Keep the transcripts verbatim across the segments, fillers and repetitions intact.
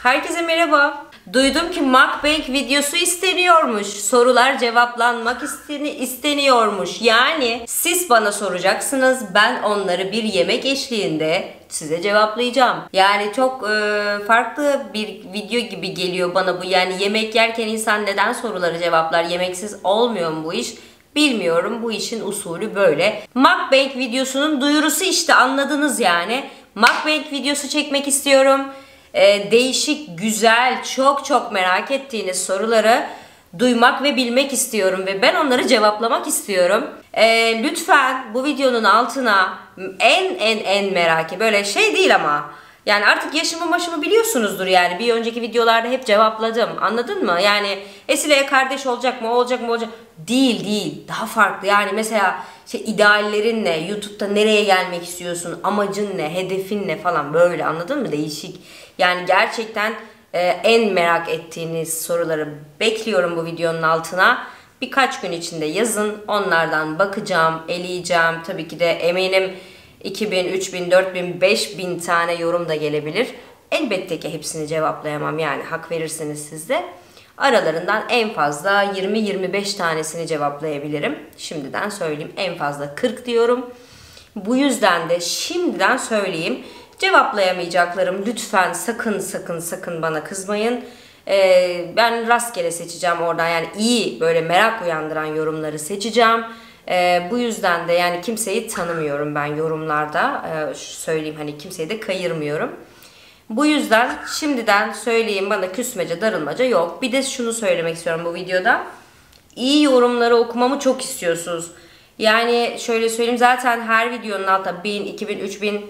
Herkese merhaba. Duydum ki mukbang videosu isteniyormuş. Sorular cevaplanmak isteniyormuş. Yani siz bana soracaksınız. Ben onları bir yemek eşliğinde size cevaplayacağım. Yani çok e, farklı bir video gibi geliyor bana bu. Yani yemek yerken insan neden soruları cevaplar? Yemeksiz olmuyor mu bu iş? Bilmiyorum. Bu işin usulü böyle. Mukbang videosunun duyurusu işte, anladınız yani. Mukbang videosu çekmek istiyorum. Ee, değişik, güzel, çok çok merak ettiğiniz soruları duymak ve bilmek istiyorum ve ben onları cevaplamak istiyorum. Ee, lütfen bu videonun altına en en en merak, böyle şey değil ama yani artık yaşımı başımı biliyorsunuzdur, yani bir önceki videolarda hep cevapladım, anladın mı? Yani Esile'ye kardeş olacak mı, olacak mı, olacak değil değil, daha farklı. Yani mesela şey, ideallerin ne, YouTube'da nereye gelmek istiyorsun, amacın ne, hedefin ne falan, böyle, anladın mı? Değişik. Yani gerçekten e, en merak ettiğiniz soruları bekliyorum bu videonun altına. Birkaç gün içinde yazın, onlardan bakacağım, eleyeceğim. Tabii ki de eminim iki bin, üç bin, dört bin, beş bin tane yorum da gelebilir. Elbette ki hepsini cevaplayamam, yani hak verirseniz siz de. Aralarından en fazla yirmi yirmi beş tanesini cevaplayabilirim. Şimdiden söyleyeyim, en fazla kırk diyorum. Bu yüzden de şimdiden söyleyeyim, cevaplayamayacaklarım lütfen sakın sakın sakın bana kızmayın. Ee, ben rastgele seçeceğim oradan, yani iyi, böyle merak uyandıran yorumları seçeceğim. Ee, bu yüzden de yani kimseyi tanımıyorum ben yorumlarda. Ee, söyleyeyim, hani kimseyi de kayırmıyorum. Bu yüzden şimdiden söyleyeyim, bana küsmece darılmaca yok. Bir de şunu söylemek istiyorum bu videoda. İyi yorumları okumamı çok istiyorsunuz. Yani şöyle söyleyeyim, zaten her videonun altında bin, iki bin, üç bin,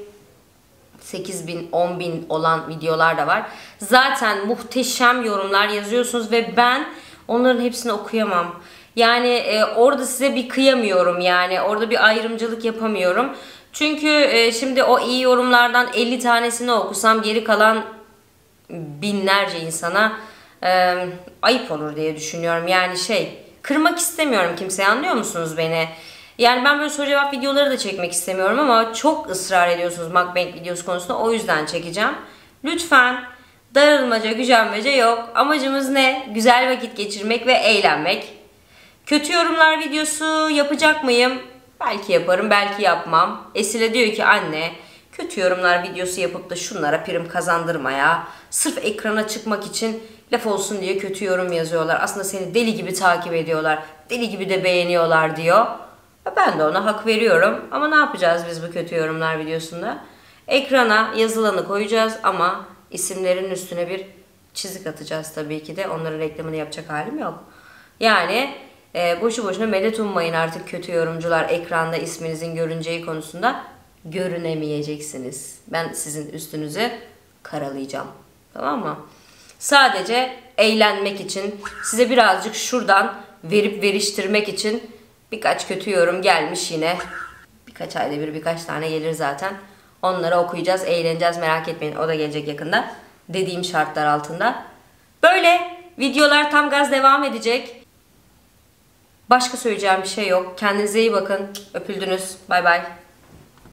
sekiz bin, on bin olan videolar da var. Zaten muhteşem yorumlar yazıyorsunuz ve ben onların hepsini okuyamam. Yani e, orada size bir kıyamıyorum, yani orada bir ayrımcılık yapamıyorum. Çünkü e, şimdi o iyi yorumlardan elli tanesini okusam geri kalan binlerce insana e, ayıp olur diye düşünüyorum. Yani şey, kırmak istemiyorum kimseyi, anlıyor musunuz beni? Yani ben böyle soru cevap videoları da çekmek istemiyorum ama çok ısrar ediyorsunuz mukbang videosu konusunda, o yüzden çekeceğim. Lütfen darılmaca, gücenmece yok. Amacımız ne? Güzel vakit geçirmek ve eğlenmek. Kötü yorumlar videosu yapacak mıyım? Belki yaparım, belki yapmam. Esile diyor ki anne, kötü yorumlar videosu yapıp da şunlara prim kazandırma ya. Sırf ekrana çıkmak için laf olsun diye kötü yorum yazıyorlar. Aslında seni deli gibi takip ediyorlar. Deli gibi de beğeniyorlar diyor. Ben de ona hak veriyorum. Ama ne yapacağız biz bu kötü yorumlar videosunda? Ekrana yazılanı koyacağız ama isimlerin üstüne bir çizik atacağız tabii ki de. Onların reklamını yapacak halim yok. Yani e, boşu boşuna medet ummayın artık kötü yorumcular, ekranda isminizin görüneceği konusunda görünemeyeceksiniz. Ben sizin üstünüzü karalayacağım. Tamam mı? Sadece eğlenmek için, size birazcık şuradan verip veriştirmek için birkaç kötü yorum gelmiş yine. Birkaç ayda bir birkaç tane gelir zaten. Onları okuyacağız, eğleneceğiz, merak etmeyin. O da gelecek yakında. Dediğim şartlar altında. Böyle videolar tam gaz devam edecek. Başka söyleyeceğim bir şey yok. Kendinize iyi bakın. Öpüldünüz. Bay bay.